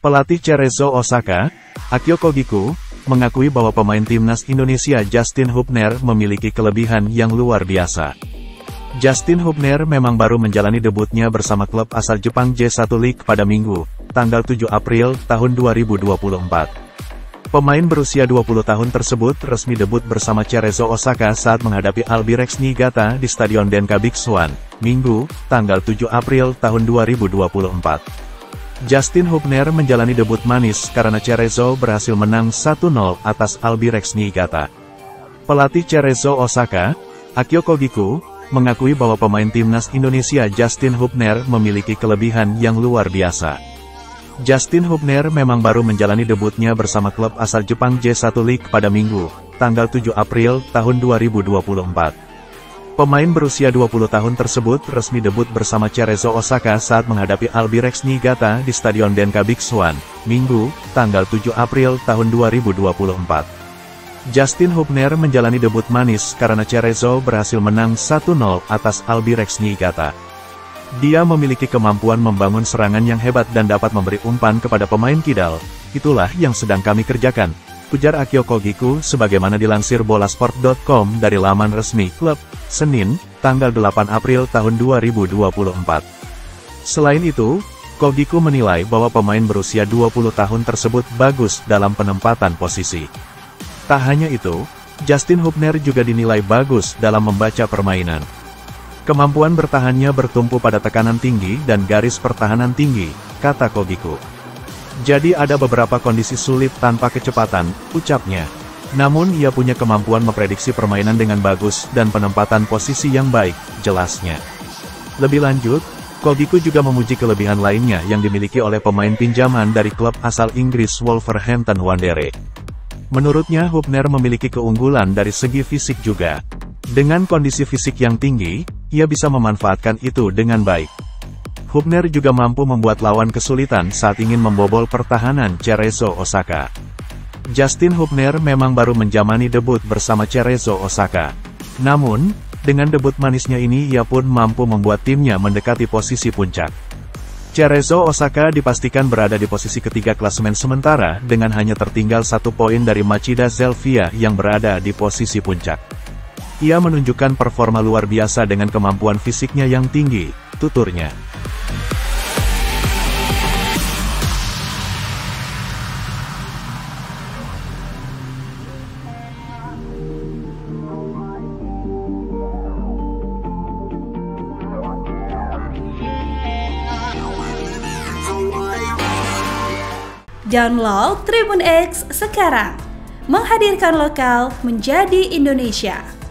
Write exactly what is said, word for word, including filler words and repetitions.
Pelatih Cerezo Osaka, Akio Kogiku, mengakui bahwa pemain timnas Indonesia Justin Hubner memiliki kelebihan yang luar biasa. Justin Hubner memang baru menjalani debutnya bersama klub asal Jepang J satu League pada Minggu, tanggal tujuh April tahun dua ribu dua puluh empat. Pemain berusia dua puluh tahun tersebut resmi debut bersama Cerezo Osaka saat menghadapi Albirex Niigata di Stadion Denka Big Swan, Minggu, tanggal tujuh April tahun dua ribu dua puluh empat. Justin Hubner menjalani debut manis karena Cerezo berhasil menang satu nol atas Albirex Niigata. Pelatih Cerezo Osaka, Akio Kogiku, mengakui bahwa pemain timnas Indonesia Justin Hubner memiliki kelebihan yang luar biasa. Justin Hubner memang baru menjalani debutnya bersama klub asal Jepang J satu League pada Minggu, tanggal tujuh April tahun dua ribu dua puluh empat. Pemain berusia dua puluh tahun tersebut resmi debut bersama Cerezo Osaka saat menghadapi Albirex Niigata di Stadion Denka Big Swan, Minggu, tanggal tujuh April tahun dua ribu dua puluh empat. Justin Hubner menjalani debut manis karena Cerezo berhasil menang satu nol atas Albirex Niigata. Dia memiliki kemampuan membangun serangan yang hebat dan dapat memberi umpan kepada pemain kidal. Itulah yang sedang kami kerjakan, ujar Akio Kogiku sebagaimana dilansir bolasport titik com dari laman resmi klub, Senin, tanggal delapan April tahun dua ribu dua puluh empat. Selain itu, Kogiku menilai bahwa pemain berusia dua puluh tahun tersebut bagus dalam penempatan posisi. Tak hanya itu, Justin Hubner juga dinilai bagus dalam membaca permainan. Kemampuan bertahannya bertumpu pada tekanan tinggi dan garis pertahanan tinggi, kata Kogiku. Jadi ada beberapa kondisi sulit tanpa kecepatan, ucapnya. Namun ia punya kemampuan memprediksi permainan dengan bagus dan penempatan posisi yang baik, jelasnya. Lebih lanjut, Kogiku juga memuji kelebihan lainnya yang dimiliki oleh pemain pinjaman dari klub asal Inggris Wolverhampton Wanderers. Menurutnya Hubner memiliki keunggulan dari segi fisik juga. Dengan kondisi fisik yang tinggi, ia bisa memanfaatkan itu dengan baik. Hubner juga mampu membuat lawan kesulitan saat ingin membobol pertahanan Cerezo Osaka. Justin Hubner memang baru menjalani debut bersama Cerezo Osaka. Namun, dengan debut manisnya ini ia pun mampu membuat timnya mendekati posisi puncak. Cerezo Osaka dipastikan berada di posisi ketiga klasemen sementara dengan hanya tertinggal satu poin dari Machida Zelvia yang berada di posisi puncak. Ia menunjukkan performa luar biasa dengan kemampuan fisiknya yang tinggi, tuturnya. Download Tribun X sekarang, menghadirkan lokal menjadi Indonesia.